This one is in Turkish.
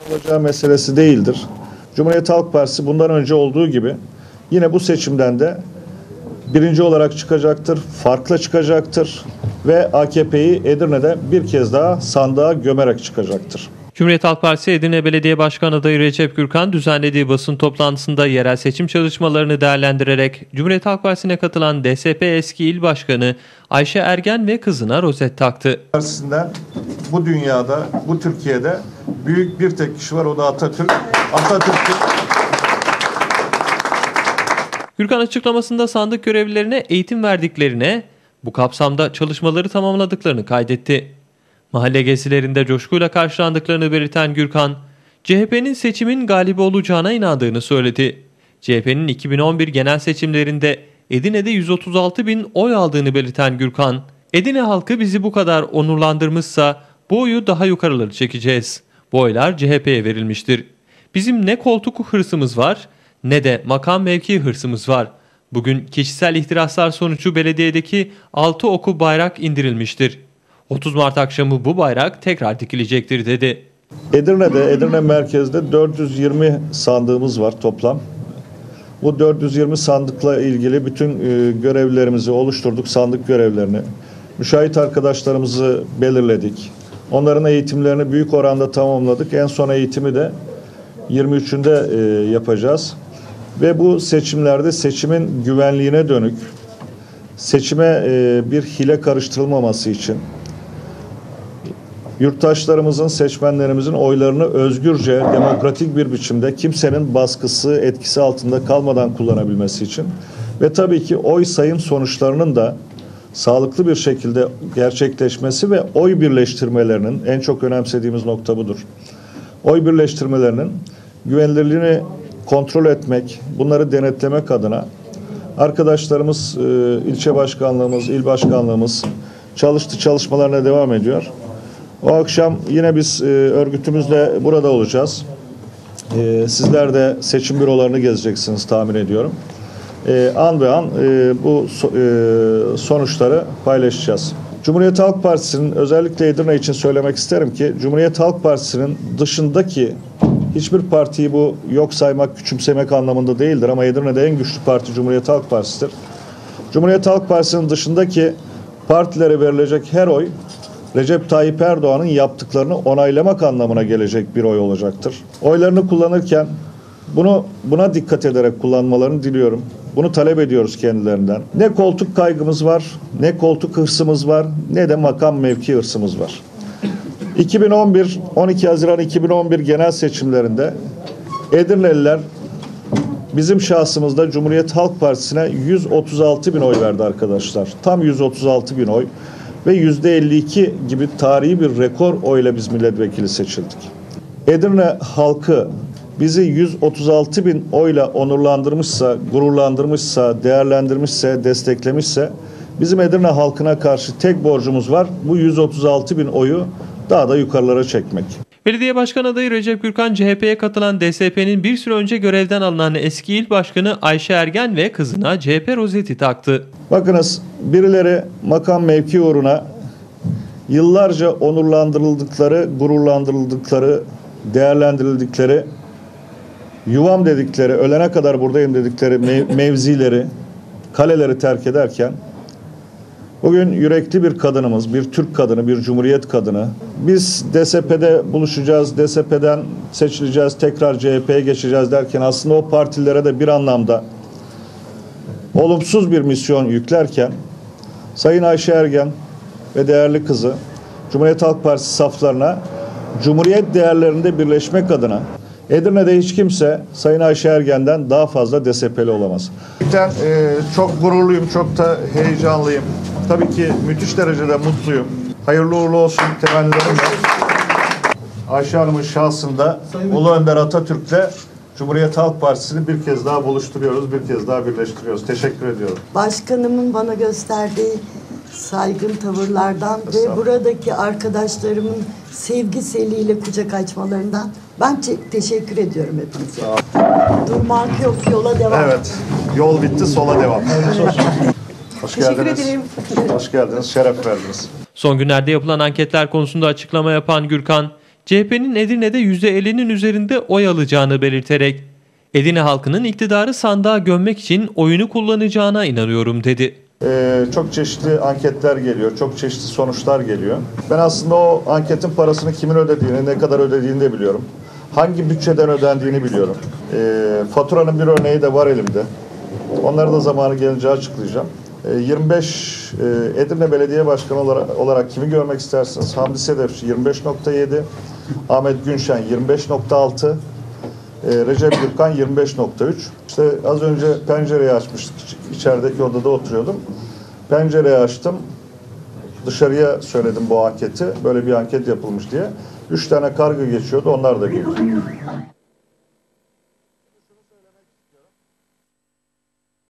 olacağı meselesi değildir. Cumhuriyet Halk Partisi bundan önce olduğu gibi yine bu seçimden de birinci olarak çıkacaktır, farklı çıkacaktır ve AKP'yi Edirne'de bir kez daha sandığa gömerek çıkacaktır. Cumhuriyet Halk Partisi Edirne Belediye Başkanı adayı Recep Gürkan düzenlediği basın toplantısında yerel seçim çalışmalarını değerlendirerek Cumhuriyet Halk Partisi'ne katılan DSP eski il başkanı Ayşe Ergen ve kızına rozet taktı. Partisinden bu dünyada, bu Türkiye'de büyük bir tek kişi var, o da Atatürk. Gürkan açıklamasında sandık görevlilerine eğitim verdiklerine, bu kapsamda çalışmaları tamamladıklarını kaydetti. Mahalle gezilerinde coşkuyla karşılandıklarını belirten Gürkan, CHP'nin seçimin galibi olacağına inandığını söyledi. CHP'nin 2011 genel seçimlerinde Edirne'de 136 bin oy aldığını belirten Gürkan, Edirne halkı bizi bu kadar onurlandırmışsa bu oyu daha yukarıları çekeceğiz. Bu oylar CHP'ye verilmiştir. Bizim ne koltuk hırsımız var ne de makam mevki hırsımız var. Bugün kişisel ihtiraslar sonucu belediyedeki 6 oku bayrak indirilmiştir. 30 Mart akşamı bu bayrak tekrar dikilecektir dedi. Edirne merkezde 420 sandığımız var toplam. Bu 420 sandıkla ilgili bütün görevlerimizi oluşturduk, sandık görevlerini. Müşahit arkadaşlarımızı belirledik. Onların eğitimlerini büyük oranda tamamladık. En son eğitimi de 23'ünde yapacağız. Ve bu seçimlerde seçimin güvenliğine dönük, seçime bir hile karıştırılmaması için yurttaşlarımızın, seçmenlerimizin oylarını özgürce, demokratik bir biçimde kimsenin baskısı, etkisi altında kalmadan kullanabilmesi için ve tabii ki oy sayım sonuçlarının da sağlıklı bir şekilde gerçekleşmesi ve oy birleştirmelerinin, en çok önemsediğimiz nokta budur. Oy birleştirmelerinin güvenilirliğini kontrol etmek, bunları denetlemek adına arkadaşlarımız, ilçe başkanlığımız, il başkanlığımız çalışmalarına devam ediyor. O akşam yine biz örgütümüzle burada olacağız. Sizler de seçim bürolarını gezeceksiniz tahmin ediyorum. An be an bu sonuçları paylaşacağız. Cumhuriyet Halk Partisi'nin özellikle Edirne için söylemek isterim ki Cumhuriyet Halk Partisi'nin dışındaki hiçbir partiyi bu yok saymak, küçümsemek anlamında değildir ama Edirne'de en güçlü parti Cumhuriyet Halk Partisi'dir. Cumhuriyet Halk Partisi'nin dışındaki partilere verilecek her oy Recep Tayyip Erdoğan'ın yaptıklarını onaylamak anlamına gelecek bir oy olacaktır. Oylarını kullanırken buna dikkat ederek kullanmalarını diliyorum. Bunu talep ediyoruz kendilerinden. Ne koltuk kaygımız var, ne koltuk hırsımız var, ne de makam mevki hırsımız var. 12 Haziran 2011 genel seçimlerinde Edirneliler bizim şahsımızda Cumhuriyet Halk Partisi'ne 136 bin oy verdi arkadaşlar. Tam 136 bin oy ve %52 gibi tarihi bir rekor oyla biz milletvekili seçildik. Edirne halkı bizi 136 bin oyla onurlandırmışsa, gururlandırmışsa, değerlendirmişse, desteklemişse bizim Edirne halkına karşı tek borcumuz var. Bu 136 bin oyu daha da yukarılara çekmek. Belediye Başkanı adayı Recep Gürkan, CHP'ye katılan DSP'nin bir süre önce görevden alınan eski il başkanı Ayşe Ergen ve kızına CHP rozeti taktı. Bakınız, birileri makam mevki uğruna yıllarca onurlandırıldıkları, gururlandırıldıkları, değerlendirildikleri, yuvam dedikleri, ölene kadar buradayım dedikleri mevzileri, kaleleri terk ederken bugün yürekli bir kadınımız, bir Türk kadını, bir Cumhuriyet kadını. Biz DSP'de buluşacağız, DSP'den seçileceğiz, tekrar CHP'ye geçeceğiz derken aslında o partilere de bir anlamda olumsuz bir misyon yüklerken Sayın Ayşe Ergen ve değerli kızı Cumhuriyet Halk Partisi saflarına Cumhuriyet değerlerinde birleşmek adına Edirne'de hiç kimse Sayın Ayşe Ergen'den daha fazla DSP'li olamaz. Çok gururluyum, çok da heyecanlıyım. Tabii ki müthiş derecede mutluyum. Hayırlı uğurlu olsun temennilerimle. Ayşe Hanım'ın şahsında Ulu Önder Atatürk'le Cumhuriyet Halk Partisi'ni bir kez daha buluşturuyoruz, bir kez daha birleştiriyoruz. Teşekkür ediyorum. Başkanımın bana gösterdiği saygın tavırlardan ve buradaki arkadaşlarımın sevgisiyle kucak açmalarından ben teşekkür ediyorum hepinize. Durmak yok, yola devam. Evet, yol bitti, sola devam. Hoş geldiniz. Ederim. Hoş geldiniz, şeref verdiniz. Son günlerde yapılan anketler konusunda açıklama yapan Gürkan, CHP'nin Edirne'de %50'nin üzerinde oy alacağını belirterek Edirne halkının iktidarı sandığa gömmek için oyunu kullanacağına inanıyorum dedi. Çok çeşitli anketler geliyor, çok çeşitli sonuçlar geliyor. Ben aslında o anketin parasını kimin ödediğini, ne kadar ödediğini de biliyorum. Hangi bütçeden ödendiğini biliyorum. Faturanın bir örneği de var elimde. Onları da zamanı gelince açıklayacağım. 25 Edirne Belediye Başkanı olarak kimi görmek istersiniz? Hamdi Sedefçi 25.7, Ahmet Günşen 25.6, Recep Gürkan 25.3. İşte az önce pencereyi açmıştık. İçerideki odada oturuyordum. Pencereyi açtım. Dışarıya söyledim bu anketi. Böyle bir anket yapılmış diye. 3 tane karga geçiyordu. Onlar da geliyor.